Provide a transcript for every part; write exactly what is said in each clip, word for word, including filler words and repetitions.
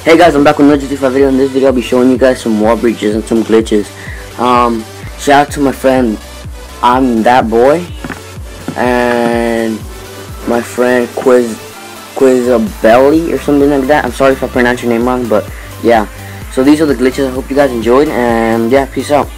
Hey guys, I'm back with another G T five video. In this video I'll be showing you guys some wall breaches and some glitches. Um, shout out to my friend I'm That Boy and my friend Quiz Quizabelli or something like that. I'm sorry if I pronounce your name wrong, but yeah. So these are the glitches. I hope you guys enjoyed, and yeah, peace out.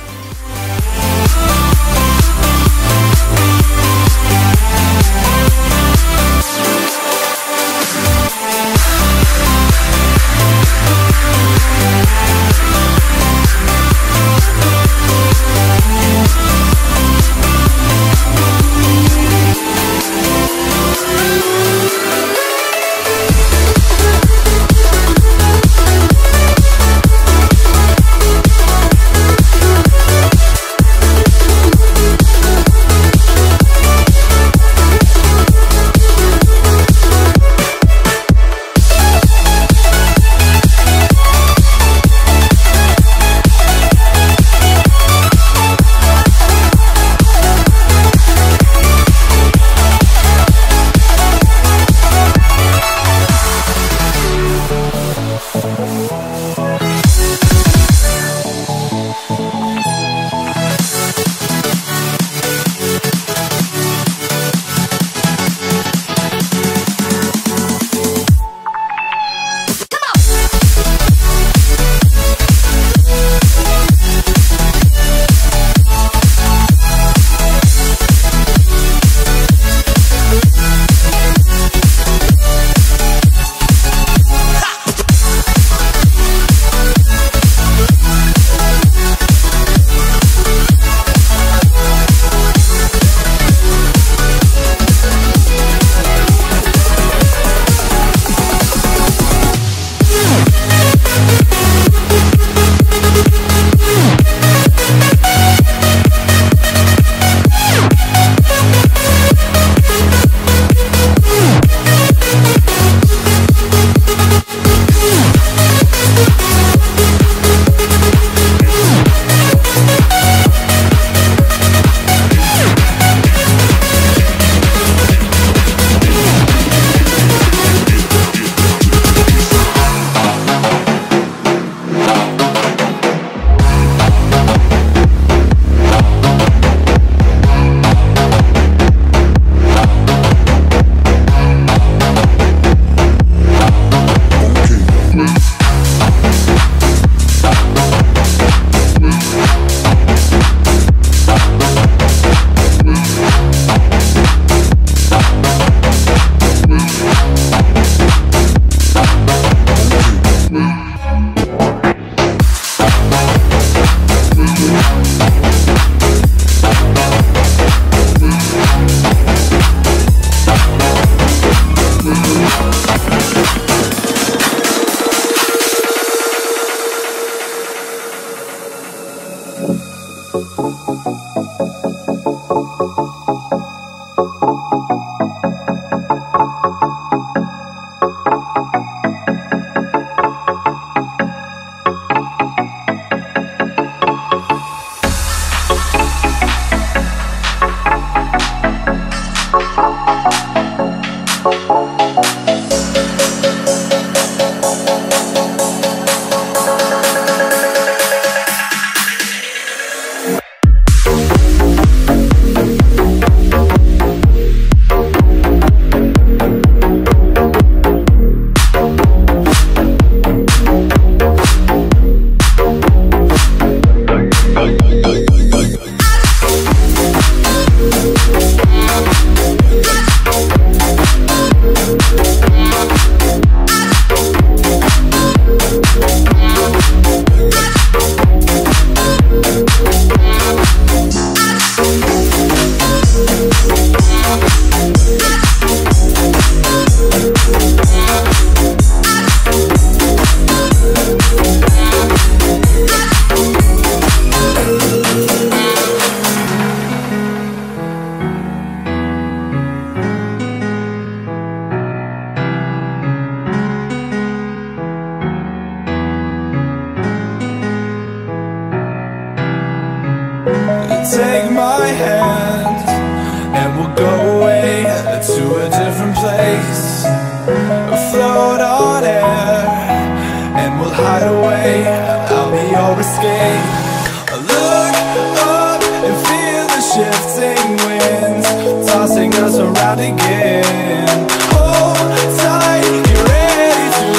sing. Look up and feel the shifting winds tossing us around again. Hold tight, get ready to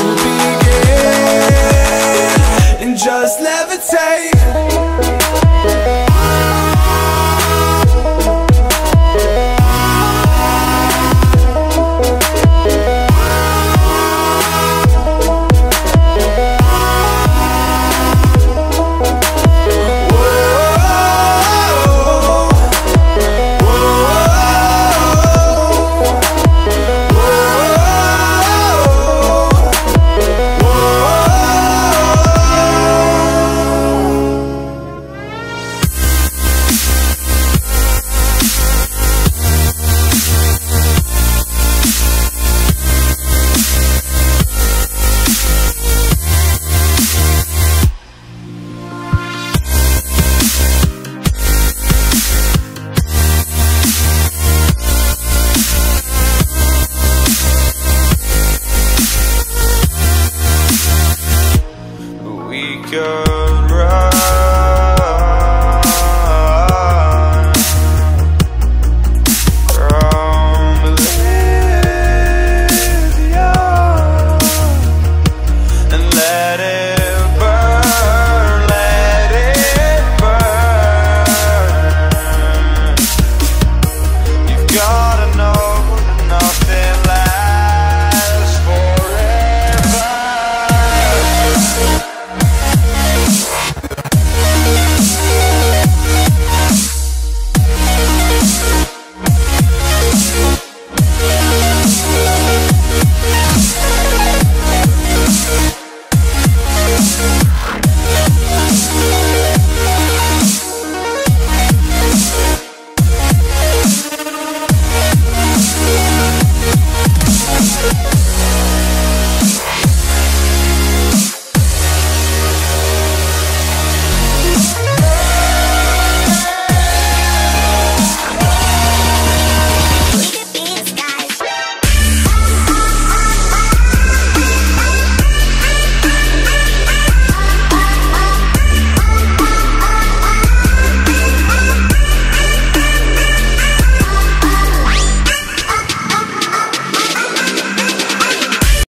begin, and just levitate. Go.